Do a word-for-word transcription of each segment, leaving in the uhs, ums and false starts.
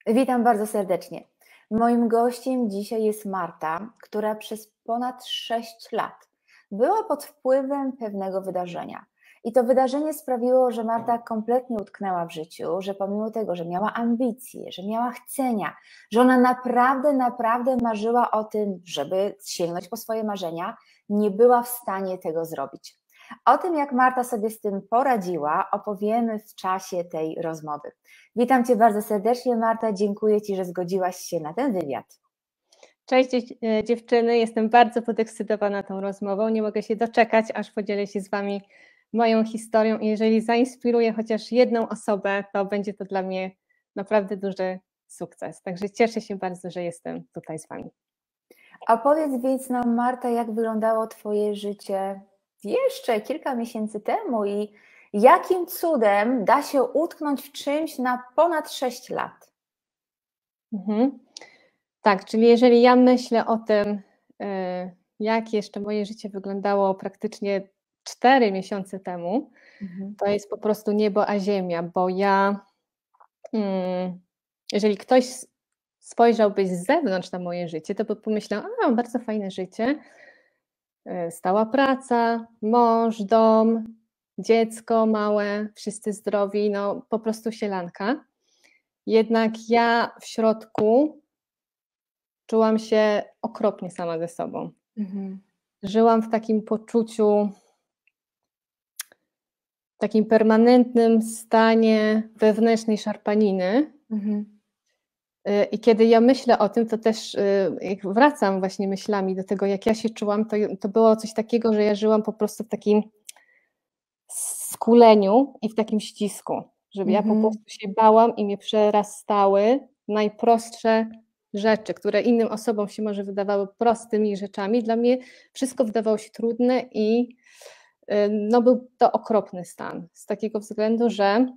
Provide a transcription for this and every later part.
Witam bardzo serdecznie. Moim gościem dzisiaj jest Marta, która przez ponad sześć lat była pod wpływem pewnego wydarzenia. I to wydarzenie sprawiło, że Marta kompletnie utknęła w życiu, że pomimo tego, że miała ambicje, że miała chcenia, że ona naprawdę, naprawdę marzyła o tym, żeby sięgnąć po swoje marzenia, nie była w stanie tego zrobić. O tym, jak Marta sobie z tym poradziła, opowiemy w czasie tej rozmowy. Witam Cię bardzo serdecznie, Marta. Dziękuję Ci, że zgodziłaś się na ten wywiad. Cześć dziewczyny, jestem bardzo podekscytowana tą rozmową. Nie mogę się doczekać, aż podzielę się z Wami moją historią i jeżeli zainspiruję chociaż jedną osobę, to będzie to dla mnie naprawdę duży sukces. Także cieszę się bardzo, że jestem tutaj z Wami. A powiedz więc nam, Marta, jak wyglądało Twoje życie jeszcze kilka miesięcy temu i jakim cudem da się utknąć w czymś na ponad sześć lat? Mhm. Tak, czyli jeżeli ja myślę o tym, jak jeszcze moje życie wyglądało praktycznie cztery miesiące temu, mhm. to jest po prostu niebo a ziemia, bo ja, jeżeli ktoś spojrzałby z zewnątrz na moje życie, to by pomyślał, a mam bardzo fajne życie, stała praca, mąż, dom, dziecko małe, wszyscy zdrowi, no po prostu sielanka. Jednak ja w środku czułam się okropnie sama ze sobą. Mhm. Żyłam w takim poczuciu, w takim permanentnym stanie wewnętrznej szarpaniny. Mhm. I kiedy ja myślę o tym, to też jak wracam właśnie myślami do tego, jak ja się czułam, to, to było coś takiego, że ja żyłam po prostu w takim skuleniu i w takim ścisku, żeby mhm. ja po prostu się bałam i mnie przerastały najprostsze rzeczy, które innym osobom się może wydawały prostymi rzeczami. Dla mnie wszystko wydawało się trudne i no, był to okropny stan. Z takiego względu, że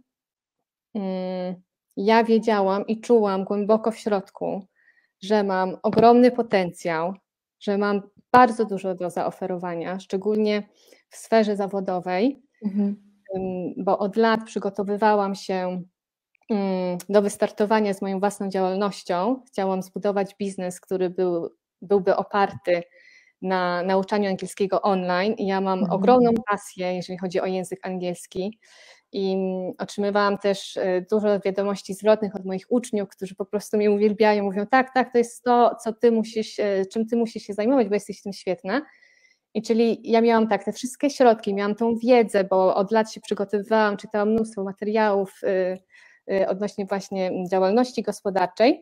mm, ja wiedziałam i czułam głęboko w środku, że mam ogromny potencjał, że mam bardzo dużo do zaoferowania, szczególnie w sferze zawodowej, mhm. bo od lat przygotowywałam się do wystartowania z moją własną działalnością. Chciałam zbudować biznes, który był, byłby oparty na nauczaniu angielskiego online i ja mam mhm. ogromną pasję, jeżeli chodzi o język angielski i otrzymywałam też dużo wiadomości zwrotnych od moich uczniów, którzy po prostu mnie uwielbiają, mówią tak, tak, to jest to, co ty musisz, czym ty musisz się zajmować, bo jesteś w tym świetna. I czyli ja miałam tak, te wszystkie środki, miałam tą wiedzę, bo od lat się przygotowywałam, czytałam mnóstwo materiałów odnośnie właśnie działalności gospodarczej,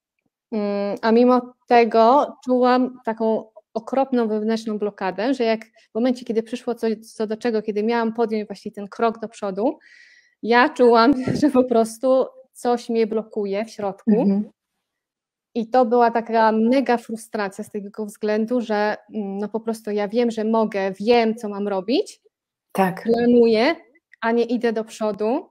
a mimo tego czułam taką okropną wewnętrzną blokadę, że jak w momencie, kiedy przyszło co, co do czego, kiedy miałam podjąć właśnie ten krok do przodu, ja czułam, że po prostu coś mnie blokuje w środku. Mhm. I to była taka mega frustracja z tego względu, że no po prostu ja wiem, że mogę, wiem, co mam robić, tak. Planuję, a nie idę do przodu,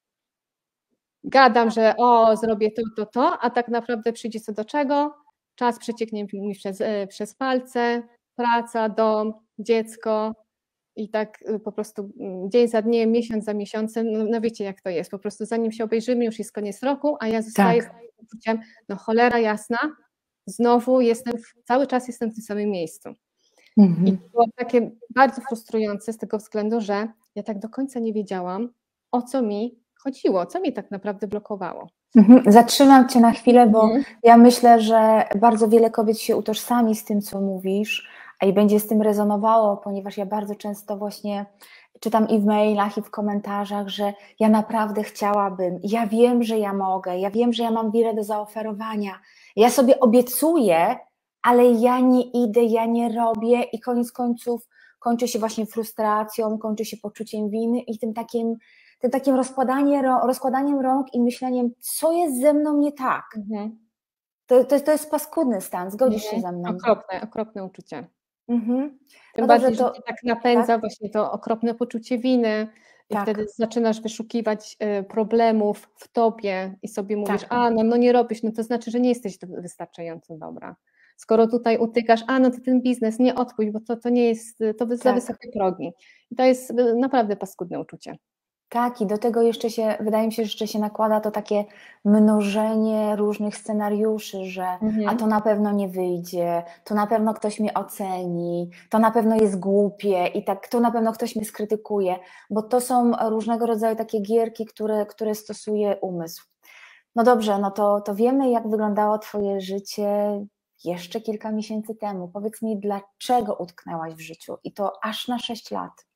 gadam, że o, zrobię to, to, to, a tak naprawdę przyjdzie co do czego, czas przecieknie mi przez, przez palce, praca, dom, dziecko i tak po prostu dzień za dniem, miesiąc za miesiącem, no, no wiecie jak to jest, po prostu zanim się obejrzymy już jest koniec roku, a ja zostaję tak. z takim poczuciem, no cholera jasna, znowu jestem, cały czas jestem w tym samym miejscu. Mhm. I to było takie bardzo frustrujące z tego względu, że ja tak do końca nie wiedziałam, o co mi chodziło, co mnie tak naprawdę blokowało. Mhm. Zatrzymam Cię na chwilę, bo mhm. ja myślę, że bardzo wiele kobiet się utożsami z tym, co mówisz, a i będzie z tym rezonowało, ponieważ ja bardzo często właśnie czytam i w mailach, i w komentarzach, że ja naprawdę chciałabym, ja wiem, że ja mogę, ja wiem, że ja mam wiele do zaoferowania, ja sobie obiecuję, ale ja nie idę, ja nie robię i koniec końców kończy się właśnie frustracją, kończy się poczuciem winy i tym takim tym takim rozkładanie, rozkładaniem rąk i myśleniem, co jest ze mną nie tak. Mhm. To, to, to jest paskudny stan, zgodzisz mhm. się ze mną? Okropne, okropne uczucie. Mhm. Tym no bardziej, dobrze, to, że cię tak napędza tak? właśnie to okropne poczucie winy i tak. wtedy zaczynasz wyszukiwać problemów w tobie i sobie mówisz, tak. a no, no nie robisz, no to znaczy, że nie jesteś wystarczająco dobra. Skoro tutaj utykasz, a no to ten biznes, nie odpuść, bo to, to nie jest, to tak. za wysokie progi. I to jest naprawdę paskudne uczucie. Tak, i do tego jeszcze się, wydaje mi się, że jeszcze się nakłada to takie mnożenie różnych scenariuszy, że a Mhm. to na pewno nie wyjdzie, to na pewno ktoś mnie oceni, to na pewno jest głupie i tak, to na pewno ktoś mnie skrytykuje, bo to są różnego rodzaju takie gierki, które, które stosuje umysł. No dobrze, no to, to wiemy, jak wyglądało Twoje życie jeszcze kilka miesięcy temu. Powiedz mi, dlaczego utknęłaś w życiu i to aż na sześć lat?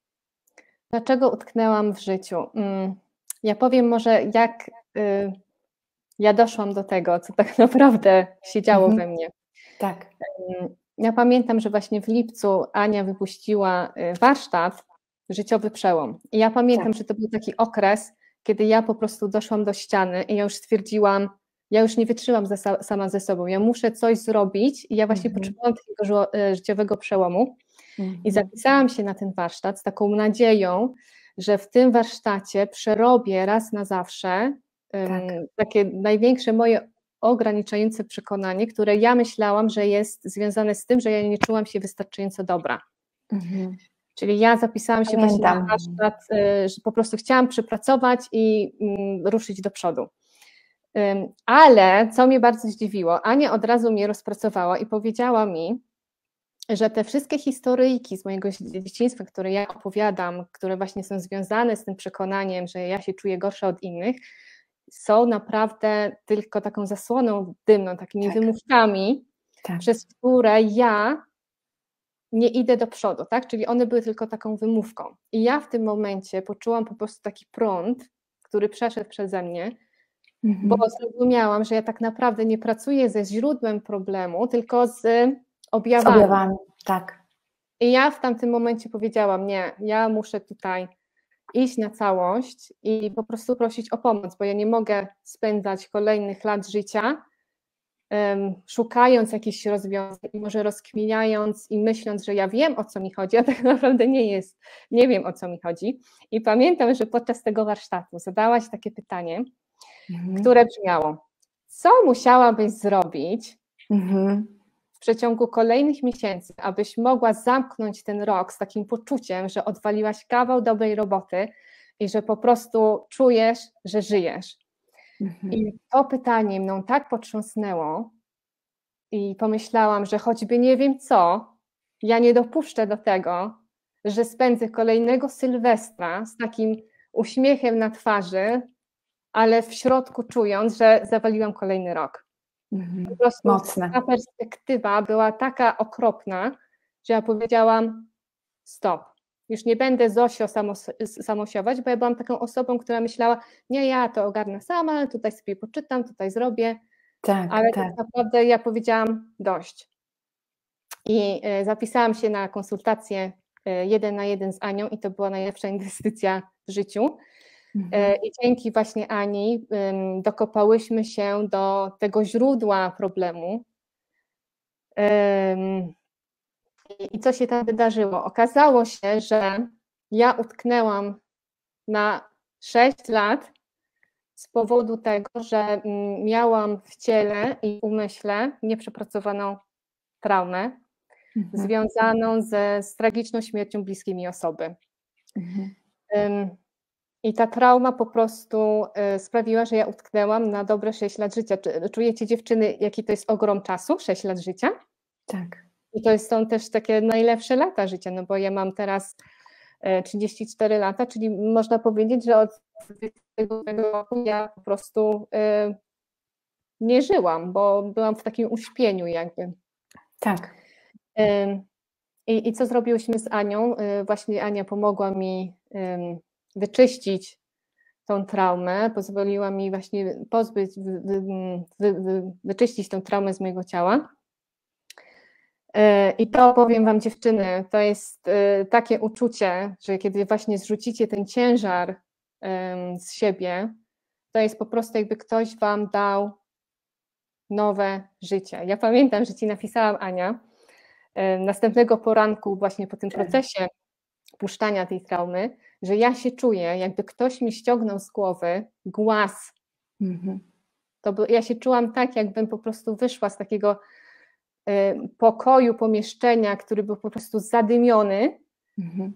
Dlaczego utknęłam w życiu? Ja powiem może, jak y, ja doszłam do tego, co tak naprawdę się działo Mhm. we mnie. Tak. Ja pamiętam, że właśnie w lipcu Ania wypuściła warsztat Życiowy Przełom. I ja pamiętam, Tak. że to był taki okres, kiedy ja po prostu doszłam do ściany i ja już stwierdziłam, ja już nie wytrzymam ze, sama ze sobą, ja muszę coś zrobić i ja właśnie Mhm. potrzebowałam takiego życiowego przełomu. Mhm. I zapisałam się na ten warsztat z taką nadzieją, że w tym warsztacie przerobię raz na zawsze um, Tak. takie największe moje ograniczające przekonanie, które ja myślałam, że jest związane z tym, że ja nie czułam się wystarczająco dobra. Mhm. Czyli ja zapisałam się Pamiętam. właśnie na warsztat, że po prostu chciałam przepracować i um, ruszyć do przodu. Um, ale co mnie bardzo zdziwiło, Ania od razu mnie rozpracowała i powiedziała mi, że te wszystkie historyjki z mojego dzieciństwa, które ja opowiadam, które właśnie są związane z tym przekonaniem, że ja się czuję gorsza od innych, są naprawdę tylko taką zasłoną dymną, takimi Tak. wymówkami, Tak. przez które ja nie idę do przodu, tak? Czyli one były tylko taką wymówką. I ja w tym momencie poczułam po prostu taki prąd, który przeszedł przeze mnie, Mhm. bo zrozumiałam, że ja tak naprawdę nie pracuję ze źródłem problemu, tylko z objawami. Z objawami, tak. I ja w tamtym momencie powiedziałam, nie, ja muszę tutaj iść na całość i po prostu prosić o pomoc, bo ja nie mogę spędzać kolejnych lat życia um, szukając jakichś rozwiązań, może rozkminiając i myśląc, że ja wiem, o co mi chodzi, a tak naprawdę nie jest, nie wiem, o co mi chodzi. I pamiętam, że podczas tego warsztatu zadałaś takie pytanie, mhm. które brzmiało, co musiałabyś zrobić, mhm. w przeciągu kolejnych miesięcy, abyś mogła zamknąć ten rok z takim poczuciem, że odwaliłaś kawał dobrej roboty i że po prostu czujesz, że żyjesz. Mhm. I to pytanie mną tak potrząsnęło i pomyślałam, że choćby nie wiem co, ja nie dopuszczę do tego, że spędzę kolejnego Sylwestra z takim uśmiechem na twarzy, ale w środku czując, że zawaliłam kolejny rok. Mhm. Po prostu Mocne. ta perspektywa była taka okropna, że ja powiedziałam stop, już nie będę Zosio samos, samosiować, bo ja byłam taką osobą, która myślała, nie, ja to ogarnę sama, tutaj sobie poczytam, tutaj zrobię, tak, ale tak. tak naprawdę ja powiedziałam dość. I zapisałam się na konsultację jeden na jeden z Anią i to była najlepsza inwestycja w życiu. Mhm. I dzięki właśnie Ani dokopałyśmy się do tego źródła problemu. I co się tam wydarzyło? Okazało się, że ja utknęłam na sześć lat z powodu tego, że miałam w ciele i umyśle nieprzepracowaną traumę, mhm. związaną ze, z tragiczną śmiercią bliskiej mi osoby. Mhm. I ta trauma po prostu sprawiła, że ja utknęłam na dobre sześć lat życia. Czujecie, dziewczyny, jaki to jest ogrom czasu? sześć lat życia? Tak. I to są też takie najlepsze lata życia, no bo ja mam teraz trzydzieści cztery lata, czyli można powiedzieć, że od dwudziestego roku ja po prostu nie żyłam, bo byłam w takim uśpieniu jakby. Tak. I, i co zrobiłyśmy z Anią? Właśnie Ania pomogła mi wyczyścić tą traumę, pozwoliła mi właśnie pozbyć, wy, wy, wy, wyczyścić tą traumę z mojego ciała. I to powiem wam, dziewczyny, to jest takie uczucie, że kiedy właśnie zrzucicie ten ciężar z siebie, to jest po prostu jakby ktoś wam dał nowe życie. Ja pamiętam, że ci napisałam, Ania, następnego poranku właśnie po tym procesie puszczania tej traumy, że ja się czuję, jakby ktoś mi ściągnął z głowy głaz. Mhm. To by, ja się czułam tak, jakbym po prostu wyszła z takiego pokoju, pomieszczenia, który był po prostu zadymiony, mhm.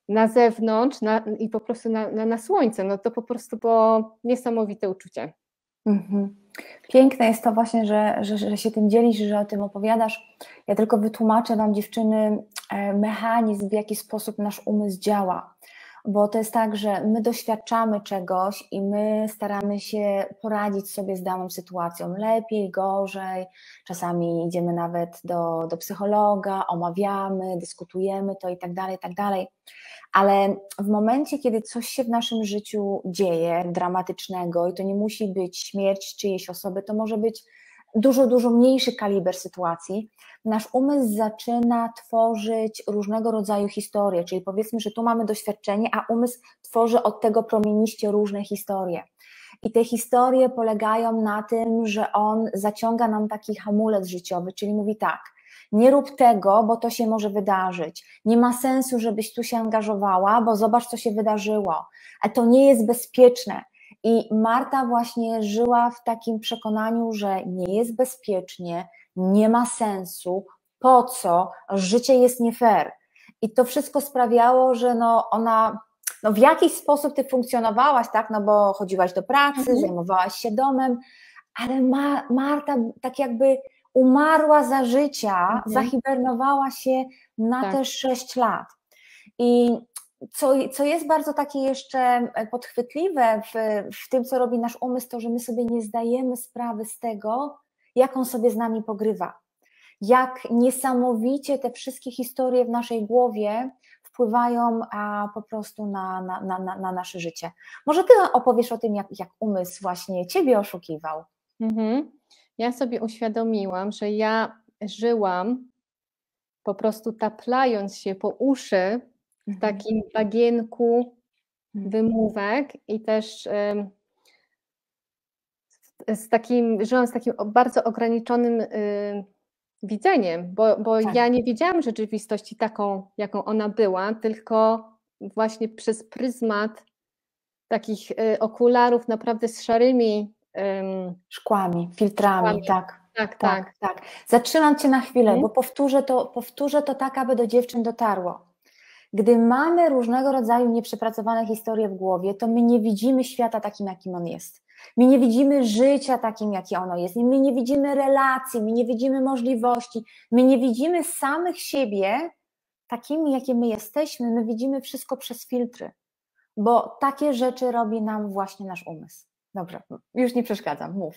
na zewnątrz na, i po prostu na, na, na słońce, no to po prostu było niesamowite uczucie. Mhm. Piękne jest to właśnie, że, że, że się tym dzielisz, że o tym opowiadasz. Ja tylko wytłumaczę Wam, dziewczyny, mechanizm, w jaki sposób nasz umysł działa. Bo to jest tak, że my doświadczamy czegoś i my staramy się poradzić sobie z daną sytuacją. Lepiej, gorzej. Czasami idziemy nawet do, do psychologa, omawiamy, dyskutujemy to i tak dalej, i tak dalej. Ale w momencie, kiedy coś się w naszym życiu dzieje dramatycznego i to nie musi być śmierć czyjejś osoby, to może być dużo, dużo mniejszy kaliber sytuacji, nasz umysł zaczyna tworzyć różnego rodzaju historie, czyli powiedzmy, że tu mamy doświadczenie, a umysł tworzy od tego promieniście różne historie. I te historie polegają na tym, że on zaciąga nam taki hamulec życiowy, czyli mówi tak, nie rób tego, bo to się może wydarzyć. Nie ma sensu, żebyś tu się angażowała, bo zobacz, co się wydarzyło. A to nie jest bezpieczne. I Marta właśnie żyła w takim przekonaniu, że nie jest bezpiecznie, nie ma sensu, po co, życie jest nie fair. I to wszystko sprawiało, że no ona, no w jakiś sposób ty funkcjonowałaś, tak, no bo chodziłaś do pracy, mhm. zajmowałaś się domem, ale Ma, Marta tak jakby umarła za życia, mhm. zahibernowała się na tak. te sześć lat. I co, co jest bardzo takie jeszcze podchwytliwe w, w tym, co robi nasz umysł, to, że my sobie nie zdajemy sprawy z tego, jak on sobie z nami pogrywa. Jak niesamowicie te wszystkie historie w naszej głowie wpływają a, po prostu na, na, na, na nasze życie. Może ty opowiesz o tym, jak, jak umysł właśnie ciebie oszukiwał. Mhm. Ja sobie uświadomiłam, że ja żyłam po prostu taplając się po uszy w takim bagienku wymówek i też um, z takim, żyłam z takim bardzo ograniczonym y, widzeniem, bo, bo tak. ja nie widziałam rzeczywistości taką, jaką ona była, tylko właśnie przez pryzmat takich y, okularów naprawdę z szarymi y, szkłami, filtrami, szkłami. Tak. Tak, tak, tak. tak. Zatrzymam Cię na chwilę, hmm? bo powtórzę to, powtórzę to tak, aby do dziewczyn dotarło. Gdy mamy różnego rodzaju nieprzepracowane historie w głowie, to my nie widzimy świata takim, jakim on jest. My nie widzimy życia takim, jakie ono jest. My nie widzimy relacji, my nie widzimy możliwości, my nie widzimy samych siebie takimi, jakie my jesteśmy. My widzimy wszystko przez filtry, bo takie rzeczy robi nam właśnie nasz umysł. Dobrze, już nie przeszkadzam, mów.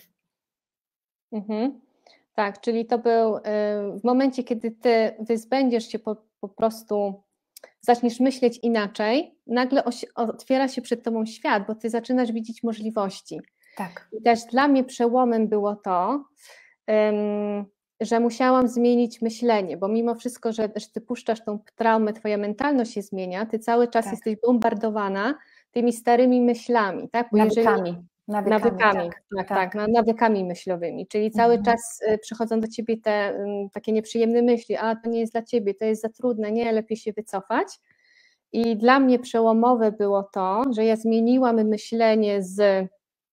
Mhm. Tak, czyli to był y, w momencie, kiedy ty wyzbędziesz się po, po prostu, zaczniesz myśleć inaczej, nagle oś, otwiera się przed tobą świat, bo ty zaczynasz widzieć możliwości. Tak. I też dla mnie przełomem było to, ym, że musiałam zmienić myślenie, bo mimo wszystko, że, że ty puszczasz tą traumę, twoja mentalność się zmienia, ty cały czas tak. jesteś bombardowana tymi starymi myślami, tak? Bo nawykami. Jeżeli, Nawykami, nawykami, tak, tak, tak, tak. nawykami myślowymi, czyli mhm. cały czas przychodzą do ciebie te um, takie nieprzyjemne myśli, a to nie jest dla ciebie, to jest za trudne, nie, lepiej się wycofać. I dla mnie przełomowe było to, że ja zmieniłam myślenie z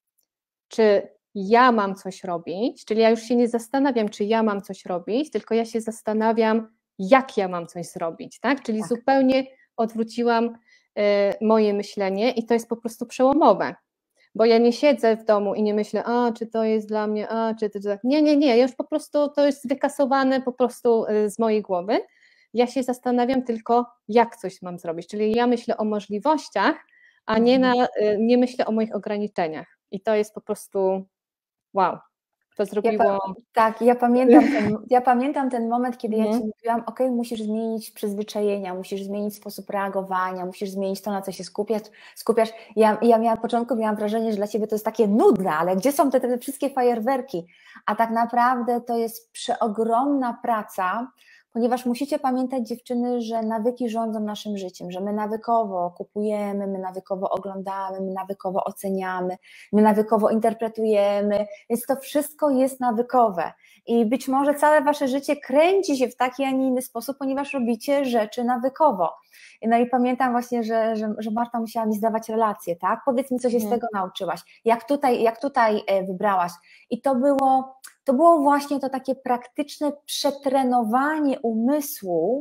czy ja mam coś robić, czyli ja już się nie zastanawiam, czy ja mam coś robić, tylko ja się zastanawiam, jak ja mam coś zrobić, tak? Czyli tak. zupełnie odwróciłam y, moje myślenie i to jest po prostu przełomowe, bo ja nie siedzę w domu i nie myślę, a czy to jest dla mnie, a czy to, nie, nie, nie, już po prostu to jest wykasowane po prostu z mojej głowy, ja się zastanawiam tylko, jak coś mam zrobić, czyli ja myślę o możliwościach, a nie, na, nie myślę o moich ograniczeniach. I to jest po prostu wow, to zrobiło... Ja pa- tak, ja pamiętam, ten, ja pamiętam ten moment, kiedy mhm. ja Ci mówiłam, ok, musisz zmienić przyzwyczajenia, musisz zmienić sposób reagowania, musisz zmienić to, na co się skupiasz. skupiasz. Ja, ja miałam, na początku miałam wrażenie, że dla Ciebie to jest takie nudne, ale gdzie są te, te wszystkie fajerwerki? A tak naprawdę to jest przeogromna praca, ponieważ musicie pamiętać, dziewczyny, że nawyki rządzą naszym życiem, że my nawykowo kupujemy, my nawykowo oglądamy, my nawykowo oceniamy, my nawykowo interpretujemy, więc to wszystko jest nawykowe i być może całe wasze życie kręci się w taki, a nie inny sposób, ponieważ robicie rzeczy nawykowo. No i pamiętam właśnie, że, że, że Marta musiała mi zdawać relacje, tak? Powiedz mi, co się mhm. z tego nauczyłaś, jak tutaj, jak tutaj wybrałaś. I to było, to było właśnie to takie praktyczne przetrenowanie umysłu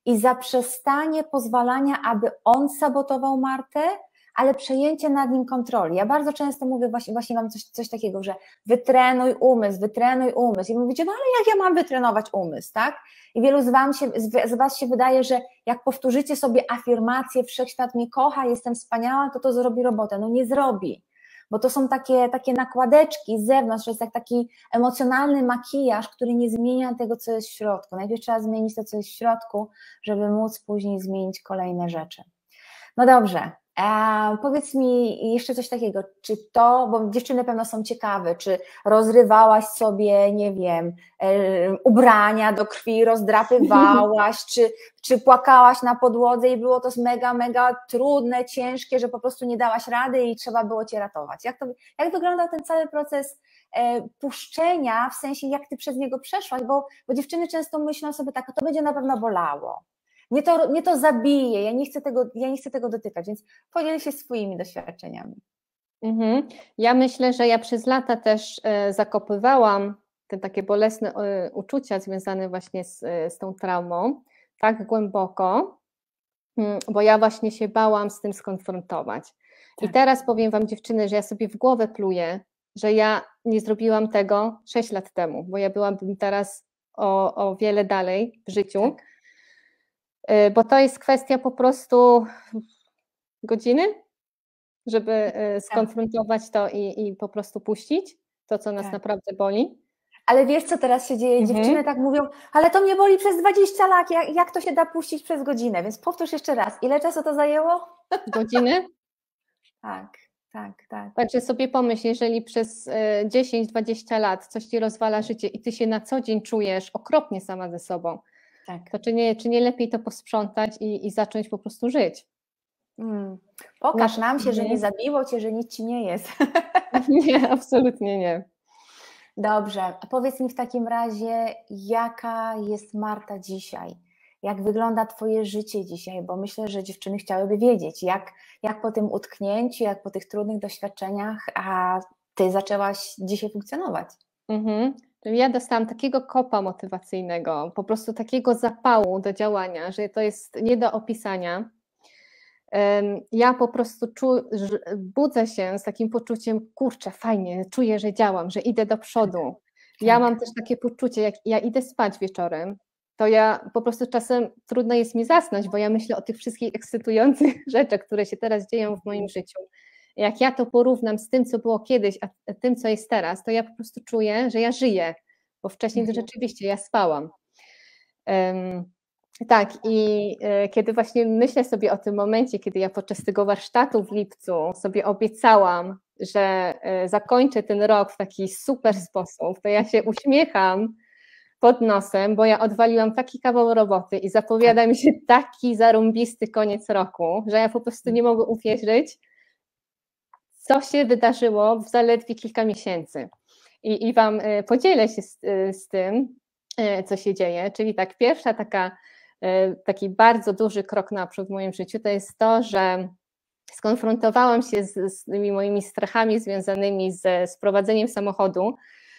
i zaprzestanie pozwalania, aby on sabotował Martę, ale przejęcie nad nim kontroli. Ja bardzo często mówię, właśnie, właśnie mam coś, coś takiego, że wytrenuj umysł, wytrenuj umysł. I mówicie, no ale jak ja mam wytrenować umysł, tak? I wielu z, wam się, z was się wydaje, że jak powtórzycie sobie afirmację, wszechświat mnie kocha, jestem wspaniała, to to zrobi robotę. No nie zrobi, bo to są takie, takie nakładeczki z zewnątrz, to jest jak taki emocjonalny makijaż, który nie zmienia tego, co jest w środku. Najpierw trzeba zmienić to, co jest w środku, żeby móc później zmienić kolejne rzeczy. No dobrze, e, powiedz mi jeszcze coś takiego, czy to, bo dziewczyny pewno są ciekawe, czy rozrywałaś sobie, nie wiem, e, ubrania do krwi, rozdrapywałaś, czy, czy płakałaś na podłodze i było to mega, mega trudne, ciężkie, że po prostu nie dałaś rady i trzeba było cię ratować. Jak to, jak wyglądał ten cały proces e, puszczenia, w sensie jak ty przez niego przeszłaś, bo, bo dziewczyny często myślą sobie tak, to będzie na pewno bolało. Mnie to, mnie to zabije, ja nie chcę tego, ja nie chcę tego dotykać, więc podziel się swoimi doświadczeniami. Mhm. Ja myślę, że ja przez lata też e, zakopywałam te takie bolesne e, uczucia związane właśnie z, e, z tą traumą tak głęboko, m, bo ja właśnie się bałam z tym skonfrontować. Tak. I teraz powiem wam, dziewczyny, że ja sobie w głowę pluję, że ja nie zrobiłam tego sześć lat temu, bo ja byłabym teraz o, o wiele dalej w życiu. Tak. Bo to jest kwestia po prostu godziny, żeby skonfrontować to i, i po prostu puścić to, co nas tak. naprawdę boli. Ale wiesz, co teraz się dzieje? Mhm. Dziewczyny tak mówią, ale to mnie boli przez dwadzieścia lat, jak, jak to się da puścić przez godzinę? Więc powtórz jeszcze raz, ile czasu to zajęło? Godziny? Tak, tak, tak. Także sobie pomyśl, jeżeli przez dziesięć dwadzieścia lat coś ci rozwala życie i ty się na co dzień czujesz okropnie sama ze sobą, tak. to czy nie, czy nie lepiej to posprzątać i, i zacząć po prostu żyć? Hmm. Pokaż nam się, że nie zabiło cię, że nic ci nie jest. Nie, absolutnie nie. Dobrze, a powiedz mi w takim razie, jaka jest Marta dzisiaj? Jak wygląda twoje życie dzisiaj? Bo myślę, że dziewczyny chciałyby wiedzieć, jak, jak po tym utknięciu, jak po tych trudnych doświadczeniach, a ty zaczęłaś dzisiaj funkcjonować. Mhm. Ja dostałam takiego kopa motywacyjnego, po prostu takiego zapału do działania, że to jest nie do opisania. Ja po prostu czu, budzę się z takim poczuciem, kurczę, fajnie, czuję, że działam, że idę do przodu. Ja mam też takie poczucie, jak ja idę spać wieczorem, to ja po prostu czasem trudno jest mi zasnąć, bo ja myślę o tych wszystkich ekscytujących rzeczach, które się teraz dzieją w moim życiu. Jak ja to porównam z tym, co było kiedyś, a tym, co jest teraz, to ja po prostu czuję, że ja żyję, bo wcześniej to rzeczywiście ja spałam. Um, tak, i e, kiedy właśnie myślę sobie o tym momencie, kiedy ja podczas tego warsztatu w lipcu sobie obiecałam, że e, zakończę ten rok w taki super sposób, to ja się uśmiecham pod nosem, bo ja odwaliłam taki kawał roboty i zapowiada mi się taki zarąbisty koniec roku, że ja po prostu nie mogę uwierzyć, co się wydarzyło w zaledwie kilka miesięcy. I, i wam podzielę się z, z tym, co się dzieje. Czyli tak, pierwsza taka, taki bardzo duży krok naprzód w moim życiu to jest to, że skonfrontowałam się z, z tymi moimi strachami związanymi z, z prowadzeniem samochodu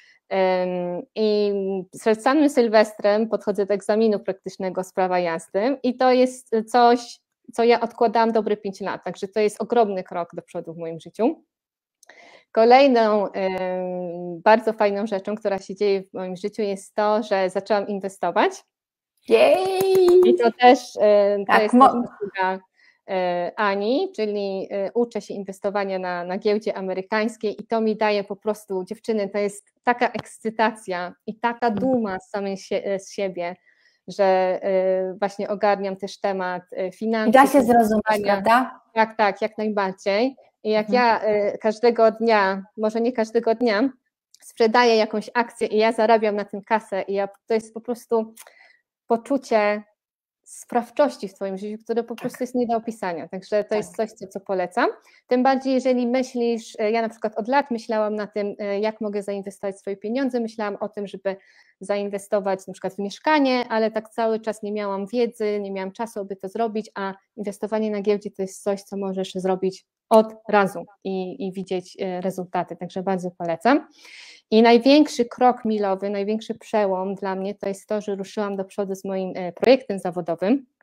i przed samym Sylwestrem podchodzę do egzaminu praktycznego z prawa jazdy i to jest coś, co ja odkładałam dobre pięć lat, także to jest ogromny krok do przodu w moim życiu. Kolejną bardzo fajną rzeczą, która się dzieje w moim życiu jest to, że zaczęłam inwestować. Jej! I to też to jest zasługa Ani, czyli uczę się inwestowania na, na giełdzie amerykańskiej i to mi daje po prostu, dziewczyny, to jest taka ekscytacja i taka duma z samej sie, z siebie, że właśnie ogarniam też temat finansów. Da się zrozumieć, prawda? Tak, tak, jak najbardziej. I jak mhm. ja każdego dnia, może nie każdego dnia, sprzedaję jakąś akcję i ja zarabiam na tym kasę i ja, to jest po prostu poczucie sprawczości w twoim życiu, które po prostu tak. jest nie do opisania, także to tak. jest coś, co, co polecam. Tym bardziej, jeżeli myślisz, ja na przykład od lat myślałam na tym, jak mogę zainwestować swoje pieniądze, myślałam o tym, żeby zainwestować na przykład w mieszkanie, ale tak cały czas nie miałam wiedzy, nie miałam czasu, aby to zrobić, a inwestowanie na giełdzie to jest coś, co możesz zrobić od razu i, i widzieć rezultaty, także bardzo polecam. I największy krok milowy, największy przełom dla mnie to jest to, że ruszyłam do przodu z moim projektem zawodowym.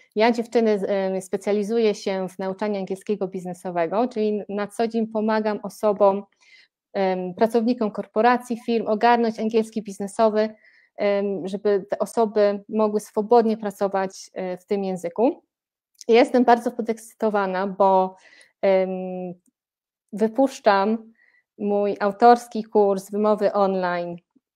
Ja, dziewczyny, specjalizuję się w nauczaniu angielskiego biznesowego, czyli na co dzień pomagam osobom, pracownikom korporacji, firm ogarnąć angielski biznesowy, żeby te osoby mogły swobodnie pracować w tym języku. Jestem bardzo podekscytowana, bo wypuszczam mój autorski kurs wymowy online,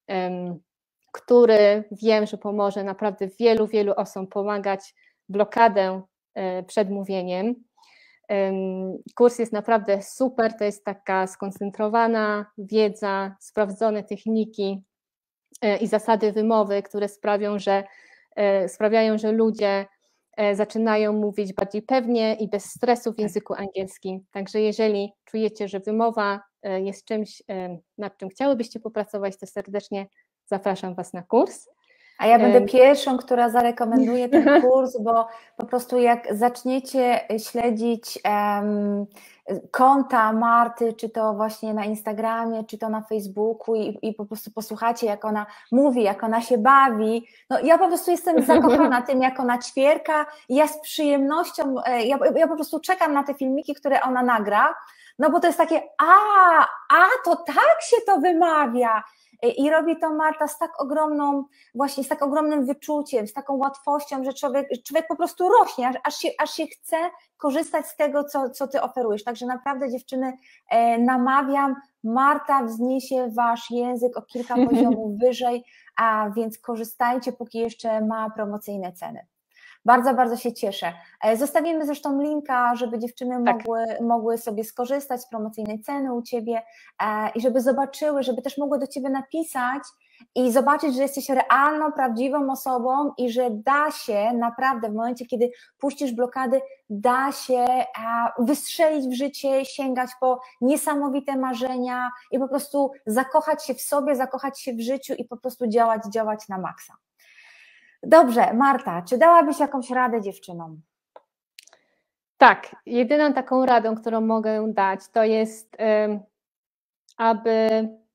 który wiem, że pomoże naprawdę wielu, wielu osobom pomagać blokadę przed mówieniem. Kurs jest naprawdę super, to jest taka skoncentrowana wiedza, sprawdzone techniki i zasady wymowy, które sprawią, że, sprawiają, że ludzie zaczynają mówić bardziej pewnie i bez stresu w języku angielskim. Także jeżeli czujecie, że wymowa jest czymś, nad czym chciałybyście popracować, to serdecznie zapraszam Was na kurs. A ja będę pierwszą, która zarekomenduje ten kurs, bo po prostu jak zaczniecie śledzić um, konta Marty, czy to właśnie na Instagramie, czy to na Facebooku i, i po prostu posłuchacie, jak ona mówi, jak ona się bawi, no ja po prostu jestem zakochana tym, jak ona ćwierka i ja z przyjemnością, ja, ja po prostu czekam na te filmiki, które ona nagra, no bo to jest takie, a, a to tak się to wymawia. I robi to Marta z tak ogromną, właśnie z tak ogromnym wyczuciem, z taką łatwością, że człowiek, człowiek po prostu rośnie, aż, aż, się, aż się chce korzystać z tego, co, co Ty oferujesz. Także naprawdę, dziewczyny, e, namawiam, Marta wzniesie Wasz język o kilka poziomów wyżej, a więc korzystajcie, póki jeszcze ma promocyjne ceny. Bardzo, bardzo się cieszę. Zostawimy zresztą linka, żeby dziewczyny tak. mogły, mogły sobie skorzystać z promocyjnej ceny u Ciebie i żeby zobaczyły, żeby też mogły do Ciebie napisać i zobaczyć, że jesteś realną, prawdziwą osobą i że da się naprawdę w momencie, kiedy puścisz blokady, da się wystrzelić w życie, sięgać po niesamowite marzenia i po prostu zakochać się w sobie, zakochać się w życiu i po prostu działać, działać na maksa. Dobrze, Marta, czy dałabyś jakąś radę dziewczynom? Tak, jedyną taką radą, którą mogę dać, to jest, aby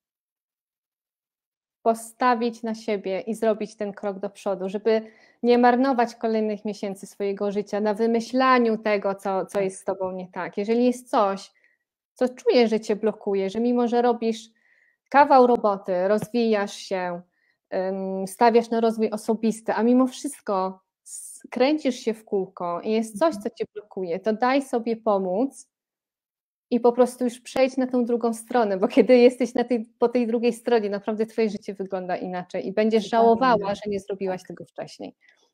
postawić na siebie i zrobić ten krok do przodu, żeby nie marnować kolejnych miesięcy swojego życia na wymyślaniu tego, co, co jest z Tobą nie tak. Jeżeli jest coś, co czujesz, że Cię blokuje, że mimo, że robisz kawał roboty, rozwijasz się, stawiasz na rozwój osobisty, a mimo wszystko kręcisz się w kółko i jest coś, co Cię blokuje, to daj sobie pomóc i po prostu już przejdź na tą drugą stronę, bo kiedy jesteś na tej, po tej drugiej stronie, naprawdę Twoje życie wygląda inaczej i będziesz żałowała, że nie zrobiłaś tego wcześniej.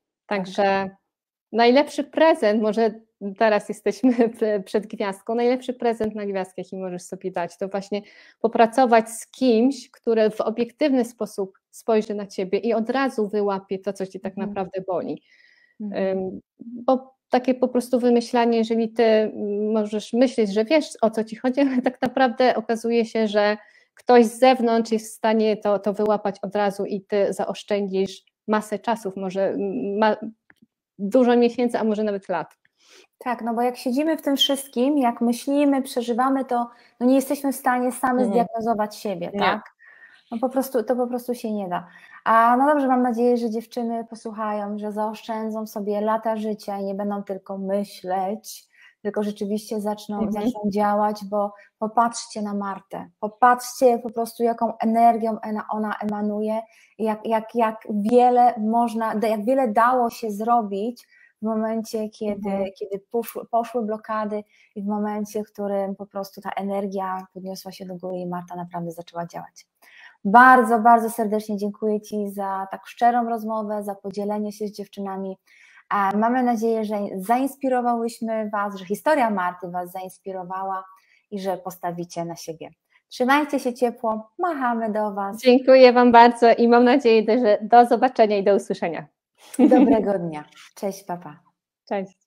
Także najlepszy prezent, może teraz jesteśmy przed gwiazdką, najlepszy prezent na gwiazdkę, jaki możesz sobie dać, to właśnie popracować z kimś, który w obiektywny sposób spojrzy na Ciebie i od razu wyłapie to, co Cię tak naprawdę boli. Mhm. Bo takie po prostu wymyślanie, jeżeli Ty możesz myśleć, że wiesz, o co Ci chodzi, ale tak naprawdę okazuje się, że ktoś z zewnątrz jest w stanie to, to wyłapać od razu i Ty zaoszczędzisz masę czasów, może ma, dużo miesięcy, a może nawet lat. Tak, no bo jak siedzimy w tym wszystkim, jak myślimy, przeżywamy to, no nie jesteśmy w stanie same mhm. zdiagnozować siebie, nie. tak? No po prostu, to po prostu się nie da. A no dobrze, mam nadzieję, że dziewczyny posłuchają, że zaoszczędzą sobie lata życia i nie będą tylko myśleć, tylko rzeczywiście zaczną, mhm. zaczną działać, bo popatrzcie na Martę, popatrzcie po prostu, jaką energią ona emanuje, jak, jak, jak wiele można, jak wiele dało się zrobić w momencie, kiedy, mhm. kiedy poszły, poszły blokady i w momencie, w którym po prostu ta energia podniosła się do góry i Marta naprawdę zaczęła działać. Bardzo, bardzo serdecznie dziękuję Ci za tak szczerą rozmowę, za podzielenie się z dziewczynami. Mamy nadzieję, że zainspirowałyśmy Was, że historia Marty Was zainspirowała i że postawicie na siebie. Trzymajcie się ciepło, machamy do Was. Dziękuję Wam bardzo i mam nadzieję, że do zobaczenia i do usłyszenia. Dobrego dnia. Cześć, papa. Cześć.